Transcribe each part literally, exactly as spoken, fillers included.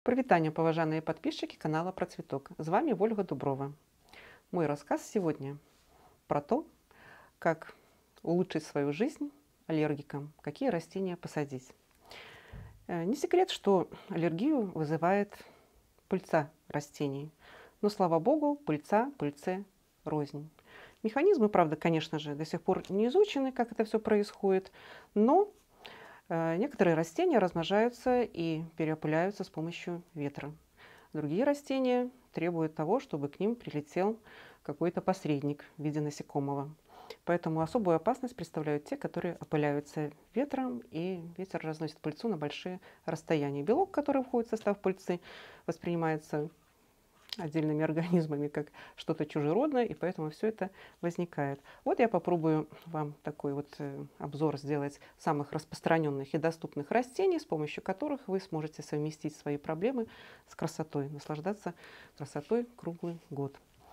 Привет, поважанные подписчики канала Про Цветок. С вами Ольга Дуброва. Мой рассказ сегодня про то, как улучшить свою жизнь аллергикам, какие растения посадить. Э, Не секрет, что аллергию вызывает пыльца растений. Но, слава богу, пыльца пыльце рознь. Механизмы, правда, конечно же, до сих пор не изучены, как это все происходит, но Э, некоторые растения размножаются и переопыляются с помощью ветра. Другие растения требуют того, чтобы к ним прилетел какой-то посредник в виде насекомого. Поэтому особую опасность представляют те, которые опыляются ветром, и ветер разносит пыльцу на большие расстояния. Белок, который входит в состав пыльцы, воспринимается отдельными организмами как что-то чужеродное, и поэтому все это возникает. Вот я попробую вам такой вот э, обзор сделать самых распространенных и доступных растений, с помощью которых вы сможете совместить свои проблемы с красотой, наслаждаться красотой круглый год.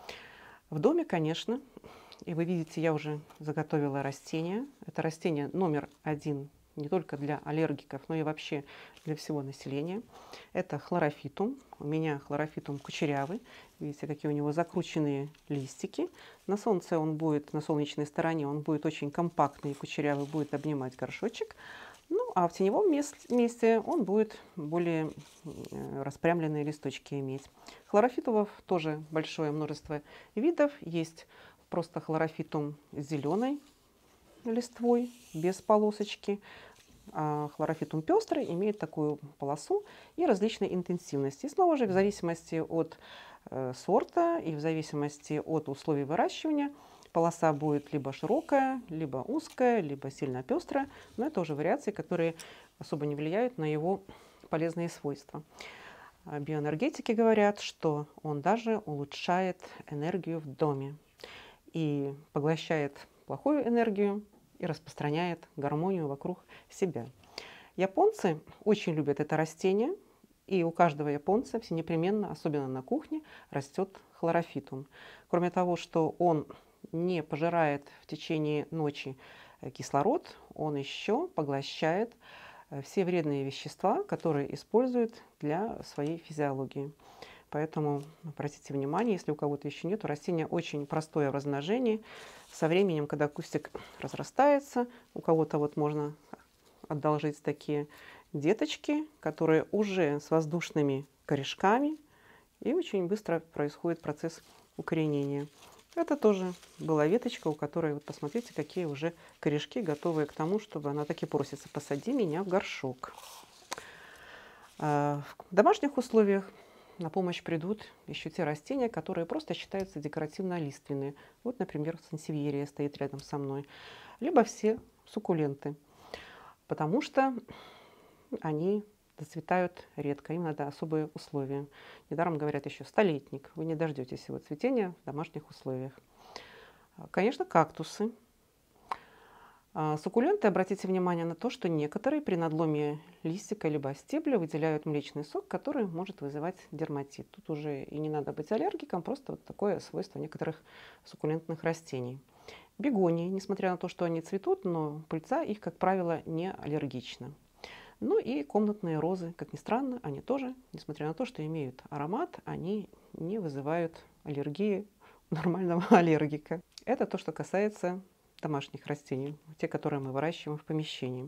В доме, конечно, и вы видите, я уже заготовила растение. Это растение номер один не только для аллергиков, но и вообще для всего населения. Это хлорофитум. У меня хлорофитум кучерявый. Видите, какие у него закрученные листики. На солнце он будет, на солнечной стороне он будет очень компактный и кучерявый, будет обнимать горшочек. Ну, а в теневом месте он будет более распрямленные листочки иметь. Хлорофитов тоже большое множество видов. Есть просто хлорофитум зеленой листвой, без полосочки. А хлорофитум пестрый имеет такую полосу и различной интенсивности. И снова же, в зависимости от э, сорта и в зависимости от условий выращивания, полоса будет либо широкая, либо узкая, либо сильно пестрая. Но это уже вариации, которые особо не влияют на его полезные свойства. Биоэнергетики говорят, что он даже улучшает энергию в доме и поглощает плохую энергию и распространяет гармонию вокруг себя. Японцы очень любят это растение, и у каждого японца все непременно, особенно на кухне, растет хлорофитум. Кроме того, что он не пожирает в течение ночи кислород, он еще поглощает все вредные вещества, которые использует для своей физиологии. Поэтому обратите внимание, если у кого-то еще нет, растение очень простое в размножении. Со временем, когда кустик разрастается, у кого-то вот можно одолжить такие деточки, которые уже с воздушными корешками, и очень быстро происходит процесс укоренения. Это тоже была веточка, у которой, вот посмотрите, какие уже корешки, готовые к тому, чтобы она таки просится: посади меня в горшок. В домашних условиях на помощь придут еще те растения, которые просто считаются декоративно-лиственные. Вот, например, сансевьерия стоит рядом со мной. Либо все суккуленты, потому что они зацветают редко, им надо особые условия. Недаром говорят еще столетник. Вы не дождетесь его цветения в домашних условиях. Конечно, кактусы. Суккуленты, обратите внимание на то, что некоторые при надломе листика либо стебля выделяют млечный сок, который может вызывать дерматит. Тут уже и не надо быть аллергиком, просто вот такое свойство некоторых суккулентных растений. Бегонии, несмотря на то, что они цветут, но пыльца их, как правило, не аллергична. Ну и комнатные розы, как ни странно, они тоже, несмотря на то, что имеют аромат, они не вызывают аллергии у нормального аллергика. Это то, что касается домашних растений, те, которые мы выращиваем в помещении.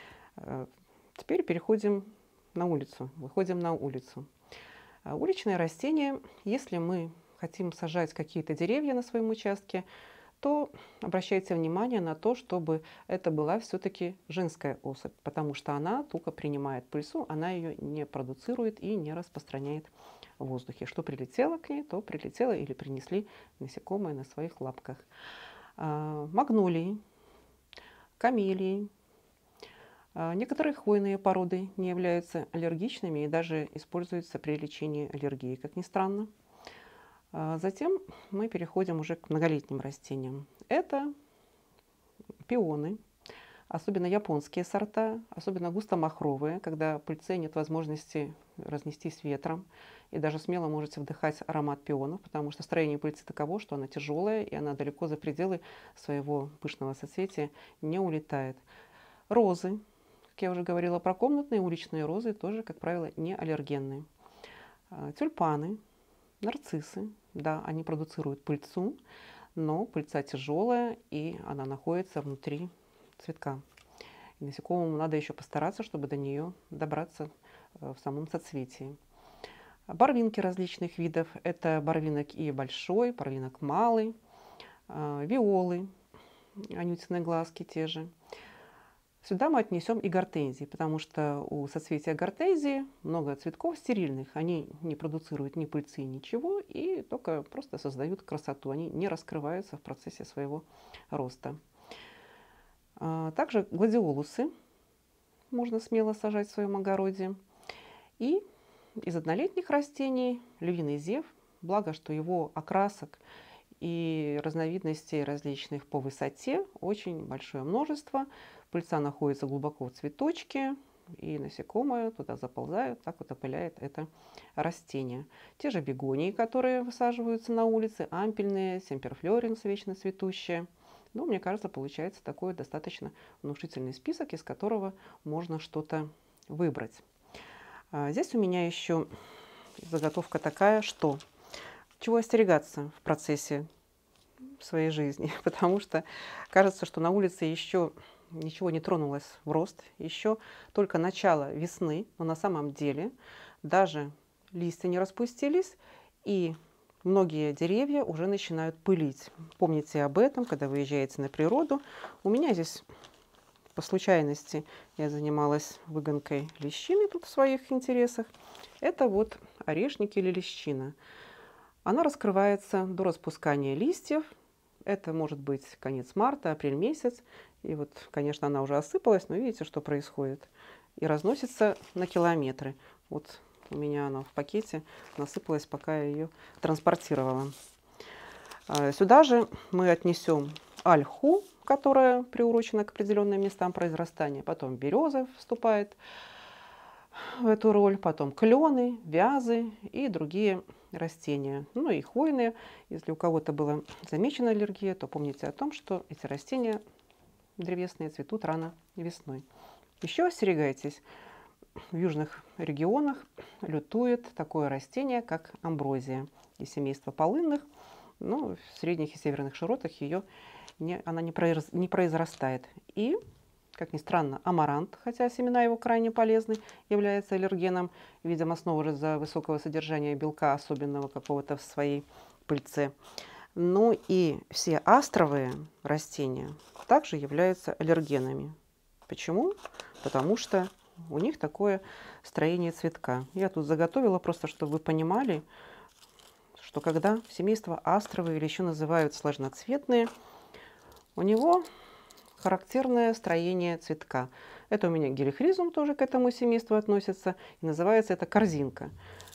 Теперь переходим на улицу, выходим на улицу. Уличные растения, если мы хотим сажать какие-то деревья на своем участке, то обращайте внимание на то, чтобы это была все-таки женская особь, потому что она только принимает пыльцу, она ее не продуцирует и не распространяет в воздухе. Что прилетело к ней, то прилетело или принесли насекомые на своих лапках. Магнолии, камелии. Некоторые хвойные породы не являются аллергичными и даже используются при лечении аллергии, как ни странно. Затем мы переходим уже к многолетним растениям. Это пионы, особенно японские сорта, особенно густомахровые, когда пыльце нет возможности разнестись ветром. И даже смело можете вдыхать аромат пионов, потому что строение пыльцы таково, что она тяжелая, и она далеко за пределы своего пышного соцветия не улетает. Розы, как я уже говорила про комнатные, уличные розы тоже, как правило, не аллергенные. Тюльпаны, нарциссы, да, они продуцируют пыльцу, но пыльца тяжелая, и она находится внутри цветка. И насекомому надо еще постараться, чтобы до нее добраться в самом соцветии. Барвинки различных видов. Это барвинок и большой, барвинок малый, виолы, анютины глазки те же. Сюда мы отнесем и гортензии, потому что у соцветия гортензии много цветков стерильных. Они не продуцируют ни пыльцы, ничего, и только просто создают красоту. Они не раскрываются в процессе своего роста. Также гладиолусы можно смело сажать в своем огороде. И из однолетних растений львиный зев, благо, что его окрасок и разновидностей различных по высоте очень большое множество. Пыльца находится глубоко в цветочке, и насекомые туда заползают, так вот опыляет это растение. Те же бегонии, которые высаживаются на улице, ампельные, семперфлоренс, вечно цветущие. Ну, мне кажется, получается такой достаточно внушительный список, из которого можно что-то выбрать. А здесь у меня еще заготовка такая, что чего остерегаться в процессе своей жизни, потому что кажется, что на улице еще ничего не тронулось в рост, еще только начало весны, но на самом деле даже листья не распустились, и многие деревья уже начинают пылить. Помните об этом, когда выезжаете на природу. У меня здесь по случайности я занималась выгонкой лещины тут в своих интересах. Это вот орешник или лещина. Она раскрывается до распускания листьев. Это может быть конец марта, апрель месяц. И вот, конечно, она уже осыпалась, но видите, что происходит. И разносится на километры. Вот у меня она в пакете насыпалась, пока я ее транспортировала. Сюда же мы отнесем ольху, которая приурочена к определенным местам произрастания. Потом береза вступает в эту роль, потом клены, вязы и другие растения. Ну и хвойные. Если у кого-то была замечена аллергия, то помните о том, что эти растения древесные цветут рано весной. Еще остерегайтесь. В южных регионах лютует такое растение, как амброзия из семейства полынных. Но в средних и северных широтах ее не, она не, произ, не произрастает. И, как ни странно, амарант, хотя семена его крайне полезны, является аллергеном, видимо, снова же из-за высокого содержания белка, особенного какого-то в своей пыльце. Ну и все астровые растения также являются аллергенами. Почему? Потому что у них такое строение цветка. Я тут заготовила просто, чтобы вы понимали, что когда семейство астровые, или еще называют сложноцветные, у него характерное строение цветка. Это у меня гелихризум тоже к этому семейству относится. И называется это корзинка.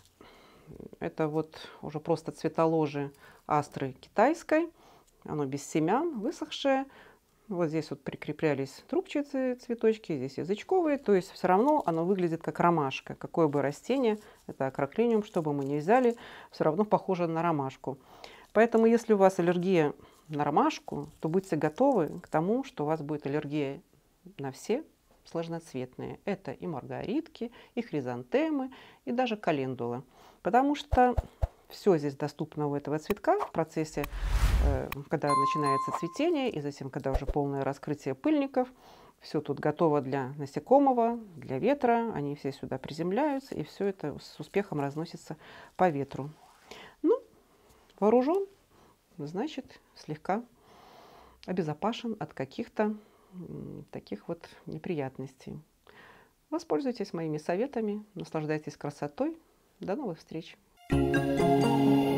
Это вот уже просто цветоложе астры китайской. Оно без семян, высохшее. Вот здесь вот прикреплялись трубчатые цветочки, здесь язычковые. То есть все равно оно выглядит как ромашка. Какое бы растение, это акроклениум, что бы мы ни взяли, все равно похоже на ромашку. Поэтому если у вас аллергия на ромашку, то будьте готовы к тому, что у вас будет аллергия на все сложноцветные. Это и маргаритки, и хризантемы, и даже календула. Потому что все здесь доступно у этого цветка в процессе, э, когда начинается цветение, и затем, когда уже полное раскрытие пыльников. Все тут готово для насекомого, для ветра. Они все сюда приземляются, и все это с успехом разносится по ветру. Ну, вооружен, значит, слегка обезопасен от каких-то таких вот неприятностей. Воспользуйтесь моими советами, наслаждайтесь красотой. До новых встреч! Thank you.